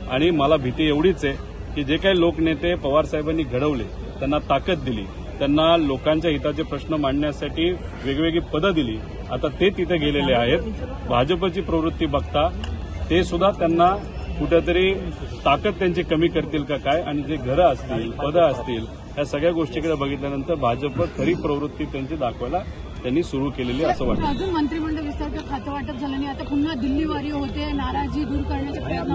आणि मला भीती एवढीच आहे की जे काही लोकनेते पवारसाहेबांनी घडवले, त्यांना ताकद दिली, त्यांना लोकांच्या हिताचे प्रश्न मांडण्यासाठी वेगवेगळी पदं दिली, आता ते तिथे गेलेले आहेत. भाजपची प्रवृत्ती बघता ते सुद्धा त्यांना कुठेतरी ताकद त्यांची कमी करतील का काय, आणि जे घरं असतील, पदं असतील, या सगळ्या गोष्टीकडे बघितल्यानंतर भाजप खरी प्रवृत्ती त्यांची दाखवायला त्यांनी सुरू केलेली असं वाटतं. अजून मंत्रिमंडळ विस्तार खातं वाटप झालं नाही, आता पुन्हा दिल्ली वारी होते, नाराजी दूर करण्याचे प्रयत्न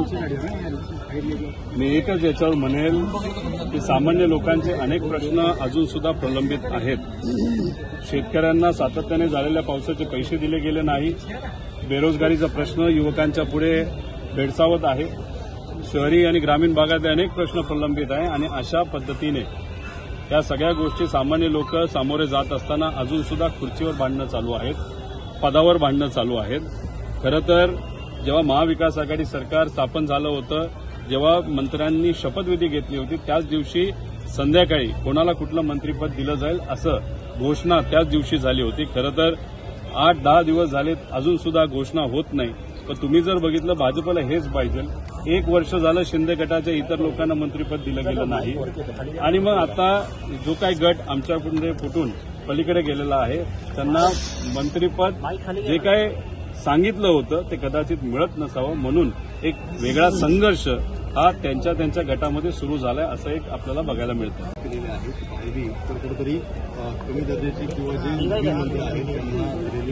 होतात. मी एकच याच्यावर म्हणेल की सामान्य लोकांचे अनेक प्रश्न अजून सुद्धा प्रलंबित आहेत. शेतकऱ्यांना सातत्याने झालेल्या पावसाचे पैसे दिले गेले नाही, बेरोजगारीचा प्रश्न युवकांच्या पुढे भेडसावत आहे, शहरी आणि ग्रामीण भागातले अनेक प्रश्न प्रलंबित आहे, आणि अशा पद्धतीने या सगळ्या गोष्टी सामान्य लोक सामोरे जात असताना अजून सुद्धा खुर्चीवर भांडणं चालू आहेत, पदावर भांडणं चालू आहेत. खरं तर जेव्हा महाविकास आघाडी सरकार स्थापन झालं होतं, जेव्हा मंत्र्यांनी शपथविधी घेतली होती, त्याच दिवशी संध्याकाळी कोणाला कुठलं मंत्रिपद दिलं जाईल असं घोषणा त्याच दिवशी झाली होती. खरं तर 8-10 दिवस झालेत, अजून सुद्धा घोषणा होत नाही. पण तुम्ही जर बघितलं, भाजपला हेच पाहिजे. 1 वर्ष झालं शिंदे गटाच्या इतर लोकांना मंत्रिपद दिलं गेलं नाही, आणि मग आता जो काही गट आमच्याकडे फुटून पलीकडे गेलेला आहे त्यांना मंत्रिपद जे काय सांगितलं होतं ते कदाचित मिळत नसावं, म्हणून एक वेगळा संघर्ष हा त्यांच्या गटामध्ये सुरू झालाय असं एक आपल्याला बघायला मिळतं. केलेले आहेत पाहिली तर कुठेतरी कमी दर्जाची किंवा जे मंत्री आहेत त्यांना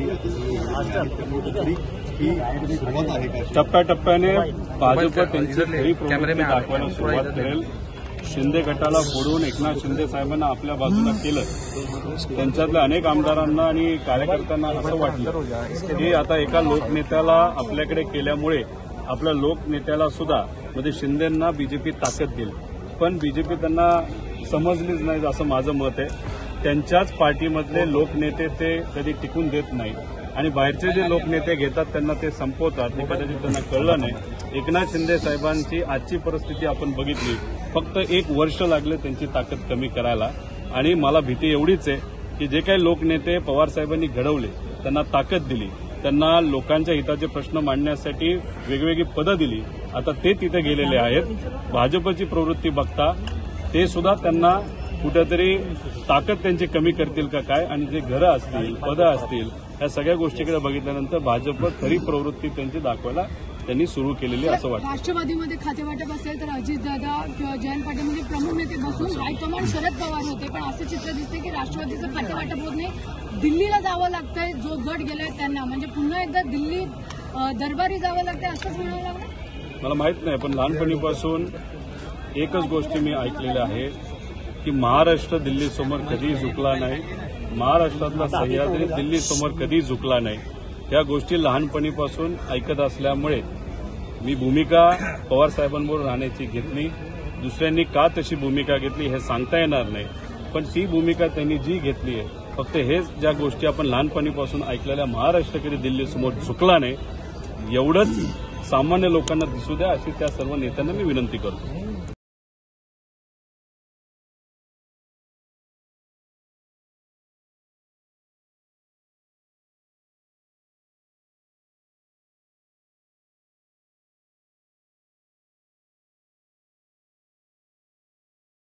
दिलेली ही सुरुवात आहे का? टप्प्याटप्प्याने भाजप त्यांची खरी प्रवृत्ती दाखवायला सुरुवात करेल. शिंदे गटाला फोडून एकनाथ शिंदे साहेबांना आपल्या बाजूला केलं. त्यांच्यातल्या अनेक आमदारांना आणि कार्यकर्त्यांना असं वाटलं की आता एका लोकनेत्याला आपल्याकडे केल्यामुळे आपल्या लोकनेत्याला सुद्धा म्हणजे शिंदेंना बीजेपी ताकद देईल. पण बीजेपी त्यांना समजलीच नाही असं माझं मत आहे. त्यांच्याच पार्टीमधले लोकनेते ते कधी टिकून देत नाही, आणि बाहेरचे जे लोकनेते घेतात त्यांना ते संपवतात. हे कदाचित त्यांना कळलं नाही. एकनाथ शिंदे साहेबांची आजची परिस्थिती आपण बघितली, फक्त 1 वर्ष लागले त्यांची ताकद कमी करायला. आणि मला भीती एवढीच आहे की जे काही लोकनेते पवारसाहेबांनी घडवले, त्यांना ताकद दिली, त्यांना लोकांच्या हिताचे प्रश्न मांडण्यासाठी वेगवेगळी पदं दिली, आता ते तिथे गेलेले आहेत. भाजपची प्रवृत्ती बघता ते सुद्धा त्यांना कुठेतरी ताकद त्यांची कमी करतील का काय, आणि जे घरं असतील, पदं असतील, या सगळ्या गोष्टीकडे बघितल्यानंतर भाजप खरी प्रवृत्ती त्यांची दाखवायला त्यांनी सुरू केलेली असं वाटतं. राष्ट्रवादीमध्ये खातेवाटप असेल तर अजितदादा किंवा जयंत पाटील म्हणजे प्रमुख नेते बसून हायकमांड शरद पवार होते, पण असं चित्र दिसते की राष्ट्रवादीचं खातेवाटप होत नाही, दिल्लीला जावं लागतंय. जो गट गेलाय त्यांना म्हणजे पुन्हा एकदा दिल्ली दरबारी जावं लागतंय असंच म्हणावं लागलं. मला माहित नाही, पण लहानपणीपासून एकच गोष्टी मी ऐकलेल्या आहे की महाराष्ट्र दिल्लीसमोर कधीही झुकला नाही, महाराष्ट्रातला सह्याद्री दिल्लीसमोर कधीही झुकला नाही. या गोष्टी लहानपणीपासून ऐकत असल्यामुळे मी भूमिका पवारसाहेबांबरोबर राहण्याची घेतली. दुसऱ्यांनी का तशी भूमिका घेतली हे सांगता येणार नाही, पण ती भूमिका त्यांनी जी घेतली आहे, फक्त हेच ज्या गोष्टी आपण लहानपणीपासून ऐकलेल्या, महाराष्ट्र कधी दिल्लीसमोर झुकला नाही एवढंच सामान्य लोकांना दिसू द्या अशी त्या सर्व नेत्यांना मी विनंती करतो.